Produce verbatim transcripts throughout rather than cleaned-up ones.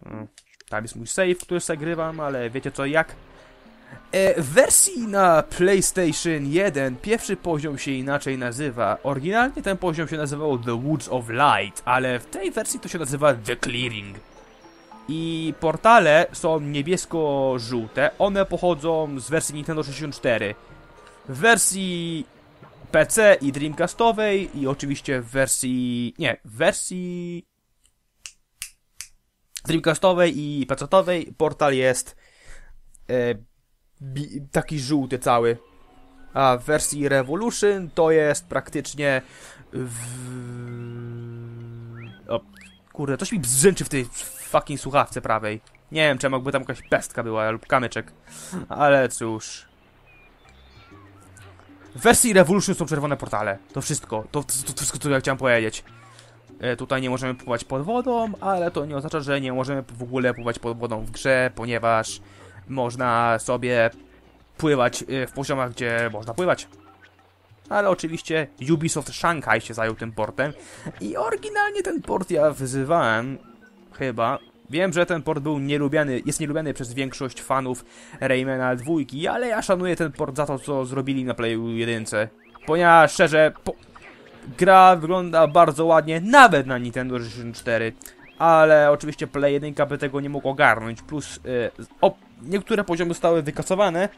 Tam jest mój save, który zagrywam, ale wiecie co, jak? E, w wersji na PlayStation jeden pierwszy poziom się inaczej nazywa. Oryginalnie ten poziom się nazywał The Woods of Light, ale w tej wersji to się nazywa The Clearing. I portale są niebiesko-żółte, one pochodzą z wersji Nintendo sześćdziesiąt cztery. W wersji P C i Dreamcastowej i oczywiście w wersji... nie, w wersji... Dreamcastowej i P C-owej portal jest e, bi, taki żółty cały. A w wersji Revolution to jest praktycznie w... O, kurde, coś mi brzęczy w tej fucking słuchawce prawej. Nie wiem, czy jakby tam jakaś pestka była lub kamyczek. Ale cóż... W wersji Revolution są czerwone portale. To wszystko. To, to, to wszystko, co ja chciałem powiedzieć. E, tutaj nie możemy pływać pod wodą, ale to nie oznacza, że nie możemy w ogóle pływać pod wodą w grze, ponieważ można sobie pływać w poziomach, gdzie można pływać. Ale oczywiście Ubisoft Shanghai się zajął tym portem i oryginalnie ten port ja wyzywałem, chyba. Wiem, że ten port był nielubiany, jest nielubiany przez większość fanów Raymana dwa, ale ja szanuję ten port za to, co zrobili na Playu jeden. Ponieważ szczerze, po... gra wygląda bardzo ładnie, nawet na Nintendo sześćdziesiąt cztery. Ale oczywiście Play jeden by tego nie mógł ogarnąć, plus yy, o, niektóre poziomy zostały wykasowane,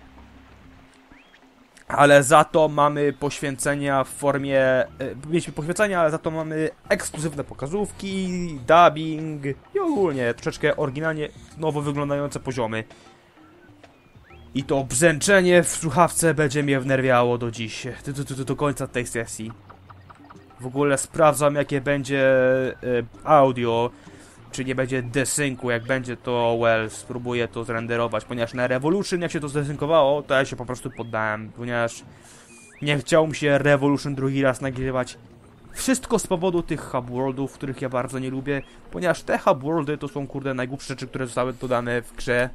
ale za to mamy poświęcenia w formie... Yy, mieliśmy poświęcenia, ale za to mamy ekskluzywne pokazówki, dubbing i ogólnie troszeczkę oryginalnie nowo wyglądające poziomy. I to brzęczenie w słuchawce będzie mnie wnerwiało do dziś, do, do, do, do końca tej sesji. W ogóle sprawdzam, jakie będzie y, audio, czy nie będzie desynku. Jak będzie, to well, spróbuję to zrenderować, ponieważ na Revolution, jak się to zdesynkowało, to ja się po prostu poddałem, ponieważ nie chciał mi się Revolution drugi raz nagrywać. Wszystko z powodu tych hub worldów, których ja bardzo nie lubię, ponieważ te hub worldy to są, kurde, najgłupsze rzeczy, które zostały dodane w grze.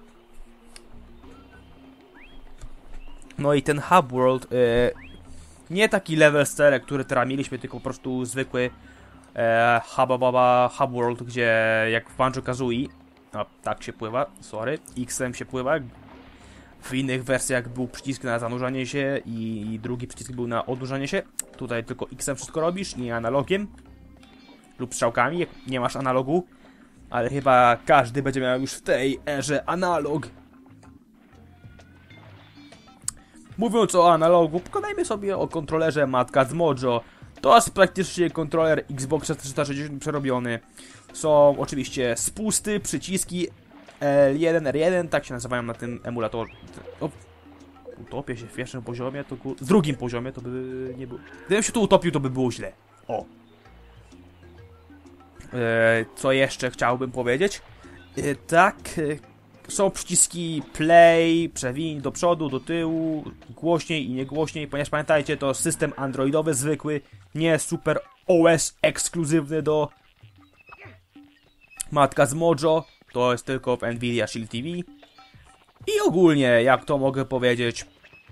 No i ten hub world... Y, nie taki level style, który teraz mieliśmy, tylko po prostu zwykły e, Habababa Hub World, gdzie jak w Banjo-Kazooie, no tak się pływa, sorry, X-em się pływa. W innych wersjach był przycisk na zanurzanie się i, i drugi przycisk był na odnurzanie się. Tutaj tylko X-em wszystko robisz, nie analogiem lub strzałkami, jak nie masz analogu, ale chyba każdy będzie miał już w tej erze analog. Mówiąc o analogu, pogadajmy sobie o kontrolerze Matka z Mojo. To jest praktycznie kontroler Xboxa trzysta sześćdziesiąt przerobiony. Są oczywiście spusty, przyciski L jeden, R jeden, tak się nazywają na tym emulatorze. O, utopię się w pierwszym poziomie, to w drugim poziomie to by nie było. Gdybym się tu utopił, to by było źle. O. E, co jeszcze chciałbym powiedzieć? E, tak... Są przyciski play, przewiń do przodu, do tyłu, głośniej i niegłośniej, ponieważ pamiętajcie, to system androidowy zwykły, nie super O S ekskluzywny do Matka z Mojo, to jest tylko w Nvidia Shield T V. I ogólnie, jak to mogę powiedzieć,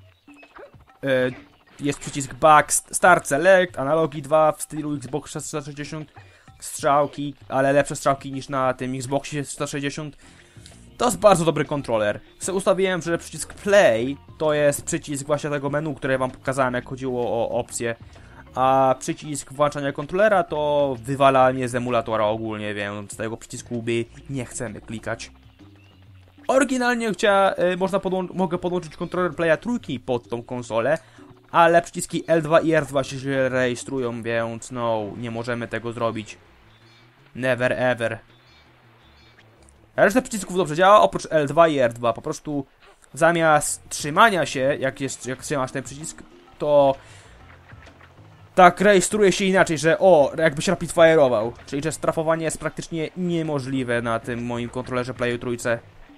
jest przycisk back, start, select, analogi dwa w stylu Xbox trzysta sześćdziesiąt, strzałki, ale lepsze strzałki niż na tym Xboxie trzysta sześćdziesiąt. To jest bardzo dobry kontroler. Sobie ustawiłem, że przycisk play to jest przycisk właśnie tego menu, które wam pokazałem, jak chodziło o opcje. A przycisk włączania kontrolera to wywalanie z emulatora ogólnie, więc tego przycisku by nie chcemy klikać. Oryginalnie chcia, y, można podłą mogę podłączyć kontroler playa trójki pod tą konsolę, ale przyciski L dwa i R dwa się rejestrują, więc no, nie możemy tego zrobić. Never ever. Reszta przycisków dobrze działa, oprócz L dwa i R dwa. Po prostu zamiast trzymania się, jak, jest, jak trzymasz ten przycisk, to tak rejestruje się inaczej, że o, jakbyś rapid fire'ował. Czyli że strafowanie jest praktycznie niemożliwe na tym moim kontrolerze Playu trójce.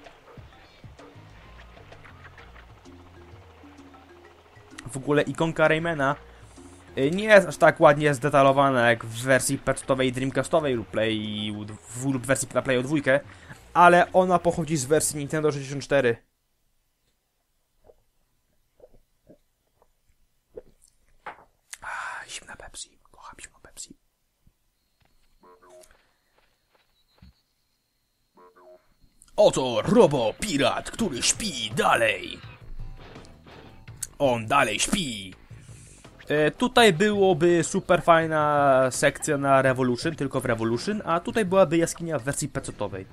W ogóle ikonka Raymana nie jest aż tak ładnie zdetalowana jak w wersji pecetowej Dreamcastowej lub, play, lub wersji na Playu dwa, ale ona pochodzi z wersji Nintendo sześćdziesiąt cztery. Ah, zimna Pepsi. Kocham zimną Pepsi. Oto Robo Pirat, który śpi dalej. On dalej śpi. E, tutaj byłoby super fajna sekcja na Revolution, tylko w Revolution, a tutaj byłaby jaskinia w wersji pecetowej.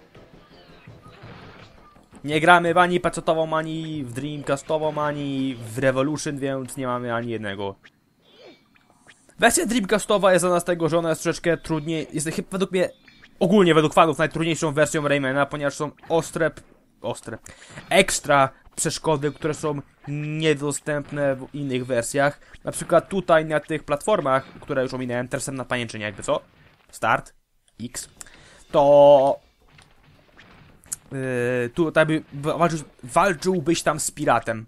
Nie gramy ani pecetową, ani w Dreamcastową, ani w Revolution, więc nie mamy ani jednego. Wersja Dreamcastowa jest dla nas tego, że ona jest troszeczkę trudniej, jest chyba według mnie, ogólnie według fanów, najtrudniejszą wersją Raymana, ponieważ są ostre, ostre, ekstra przeszkody, które są niedostępne w innych wersjach. Na przykład tutaj na tych platformach, które już ominąłem, też jestem na pajęczynie jakby co? Start, X, to... Yy, tutaj by walczył, walczyłbyś tam z piratem.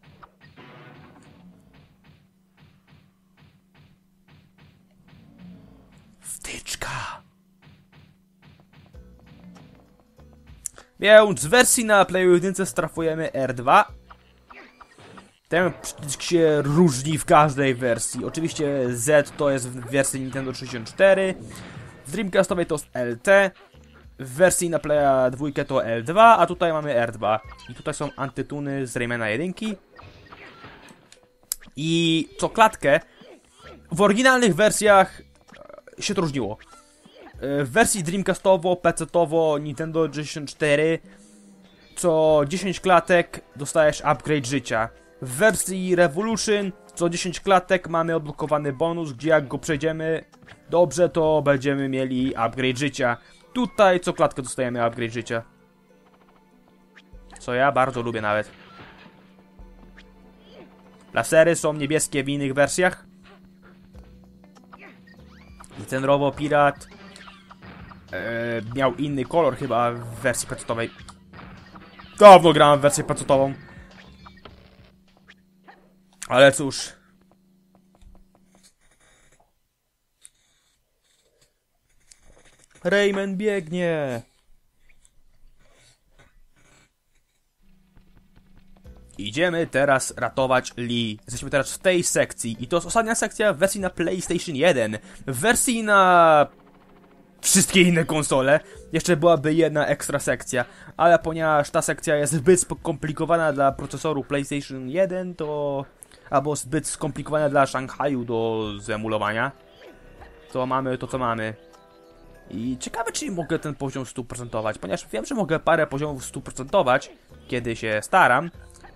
Wtyczka. Więc z wersji na Playu jeden strafujemy R dwa. Ten przycisk się różni w każdej wersji. Oczywiście Z to jest w wersji Nintendo sześćdziesiąt cztery. W Dreamcastowej to jest L T. W wersji na Playa dwa to L dwa, a tutaj mamy R dwa. I tutaj są antytuny z Raymana jeden. I co klatkę, w oryginalnych wersjach się to różniło. W wersji Dreamcastowo, pecetowo, Nintendo sześćdziesiąt cztery co dziesięć klatek dostajesz upgrade życia. W wersji Revolution co dziesięć klatek mamy odblokowany bonus, gdzie jak go przejdziemy dobrze, to będziemy mieli upgrade życia. Tutaj co klatkę dostajemy upgrade życia. Co ja bardzo lubię nawet. Lasery są niebieskie w innych wersjach. I ten Robo Pirat e, miał inny kolor chyba w wersji pecetowej. Dawno grałem w wersję pecetową. Ale cóż. Rayman biegnie. Idziemy teraz ratować Lee. Jesteśmy teraz w tej sekcji. I to jest ostatnia sekcja w wersji na PlayStation jeden. W wersji na wszystkie inne konsole jeszcze byłaby jedna ekstra sekcja. Ale ponieważ ta sekcja jest zbyt skomplikowana dla procesoru PlayStation jeden, to... albo zbyt skomplikowana dla Szanghaju do zemulowania, to mamy to, co mamy. I ciekawe, czy mogę ten poziom stu procentować, ponieważ wiem, że mogę parę poziomów stu procentować, kiedy się staram,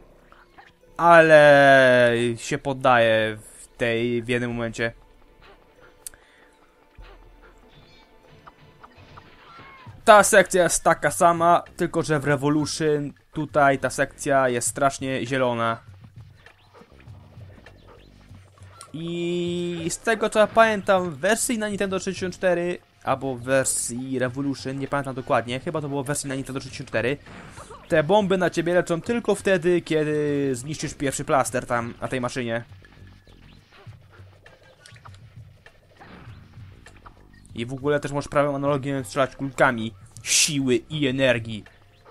ale się poddaję w tej w jednym momencie. Ta sekcja jest taka sama, tylko że w Revolution tutaj ta sekcja jest strasznie zielona. I z tego co ja pamiętam, w wersji na Nintendo sześćdziesiąt cztery albo w wersji Revolution, nie pamiętam dokładnie, chyba to było w wersji na Nintendo sześćdziesiąt cztery, te bomby na ciebie lecą tylko wtedy, kiedy zniszczysz pierwszy plaster tam na tej maszynie. I w ogóle też możesz prawą analogię strzelać kulkami siły i energii.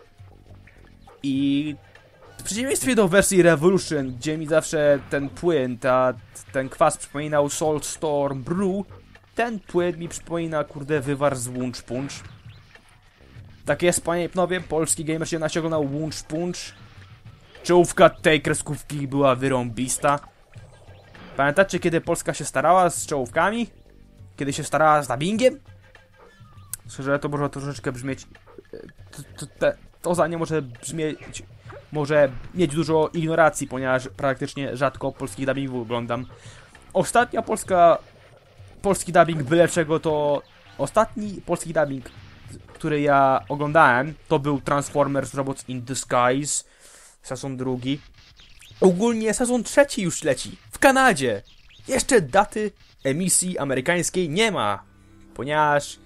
I w przeciwieństwie do wersji Revolution, gdzie mi zawsze ten płyn, ta, ten kwas przypominał Salt Storm Brew, ten płyn mi przypomina, kurde, wywar z Wunsch Punch. Tak jest, panie i panowie, polski gamer się naciągnął Wunsch Punch. Czołówka tej kreskówki była wyrąbista. Pamiętacie, kiedy Polska się starała z czołówkami? Kiedy się starała z dubbingiem? Szczerze, to może troszeczkę brzmieć... To, to, to za nie może brzmieć... Może mieć dużo ignoracji, ponieważ praktycznie rzadko polskich dubbingów oglądam. Ostatnia polska... Polski dubbing byle czego to... Ostatni polski dubbing, który ja oglądałem, to był Transformers Robots in Disguise. Sezon drugi. Ogólnie sezon trzeci już leci. W Kanadzie. Jeszcze daty emisji amerykańskiej nie ma. Ponieważ...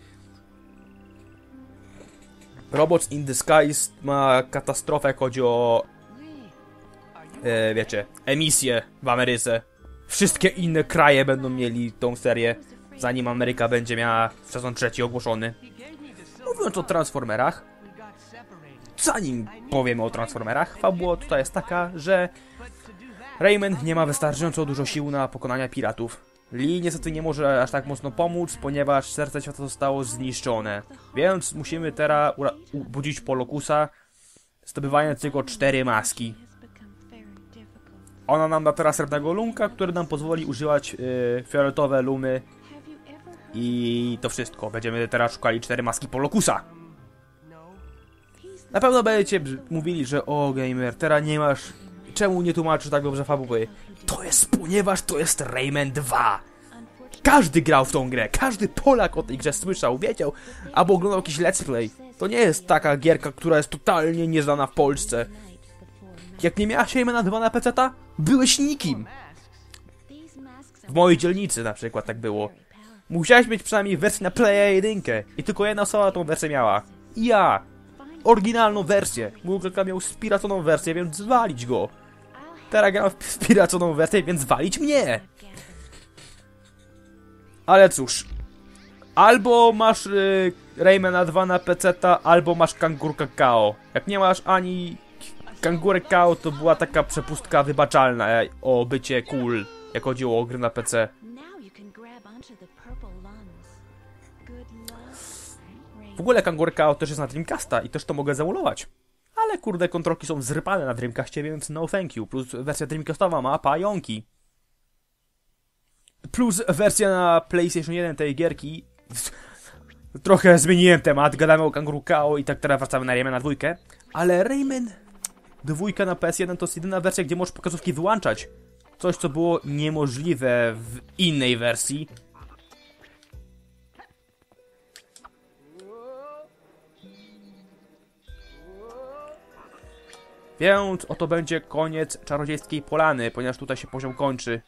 Robots in Disguise ma katastrofę, jak chodzi o... E, wiecie, emisję w Ameryce. Wszystkie inne kraje będą mieli tą serię, zanim Ameryka będzie miała sezon trzeci ogłoszony. Mówiąc o Transformerach, zanim powiemy o Transformerach, fabuła tutaj jest taka, że Rayman nie ma wystarczająco dużo sił na pokonanie piratów. Lee niestety nie może aż tak mocno pomóc, ponieważ serce świata zostało zniszczone. Więc musimy teraz budzić Polokusa, zdobywając tylko cztery maski. Ona nam da teraz srebrnego lunka, który nam pozwoli używać yy, fioletowe lumy. I to wszystko. Będziemy teraz szukali cztery maski Polokusa. Na pewno będziecie mówili, że o gamer, teraz nie masz... Czemu nie tłumaczysz tak dobrze fabuły? To jest ponieważ to jest Rayman dwa. Każdy grał w tą grę, każdy Polak o tej grze słyszał, wiedział, albo oglądał jakiś let's play. To nie jest taka gierka, która jest totalnie nieznana w Polsce. Jak nie miałaś Raymana dwa na peceta, byłeś nikim. W mojej dzielnicy na przykład tak było. Musiałeś mieć przynajmniej wersję na Playa jeden i tylko jedna osoba tą wersję miała. I ja. Oryginalną wersję. Mój kolega miał spiraconą wersję, więc zwalić go. Teraz gram w spiraconą wersję, więc walić mnie. Ale cóż. Albo masz yy, Raymana dwa na peceta, albo masz Kangur Kakao. Jak nie masz ani Kangur Kakao, to była taka przepustka wybaczalna o bycie cool, jak chodziło o gry na P C. W ogóle Kangur Kakao też jest na Dreamcasta i też to mogę zamulować. Ale kurde, kontrolki są zrypane na Dreamcastie, więc no thank you. Plus wersja Dreamcastowa ma pająki. Plus wersja na PlayStation jeden tej gierki. Trochę zmieniłem temat, gadamy o Kangur Kakao i tak teraz wracamy na Raymana dwa. Ale Rayman dwa na P S jeden to jest jedyna wersja, gdzie możesz pokazówki wyłączać. Coś, co było niemożliwe w innej wersji. Więc oto będzie koniec Czarodziejskiej Polany, ponieważ tutaj się poziom kończy.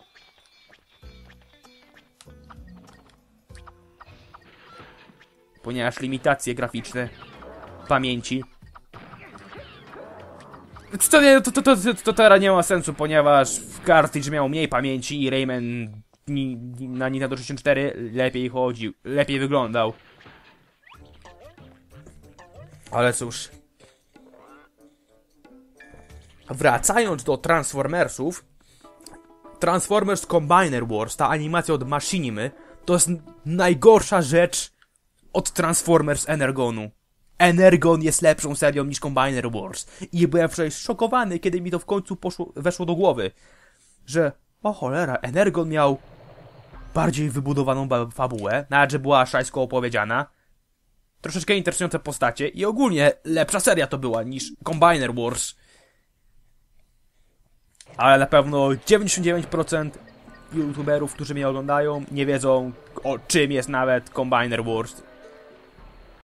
Ponieważ limitacje graficzne pamięci. To, nie, to, to, to, to teraz nie ma sensu, ponieważ cartridge miał mniej pamięci i Rayman ni, ni, na Nintendo sześćdziesiąt cztery lepiej chodził, lepiej wyglądał. Ale cóż. Wracając do Transformersów, Transformers Combiner Wars, ta animacja od Machinimy, to jest najgorsza rzecz od Transformers Energonu. Energon jest lepszą serią niż Combiner Wars. I byłem wczoraj szokowany, kiedy mi to w końcu poszło, weszło do głowy, że o cholera, Energon miał bardziej wybudowaną fabułę, nawet że była szajsko opowiedziana, troszeczkę interesujące postacie i ogólnie lepsza seria to była niż Combiner Wars. Ale na pewno dziewięćdziesiąt dziewięć procent youtuberów, którzy mnie oglądają, nie wiedzą, o czym jest nawet Combiner Wars.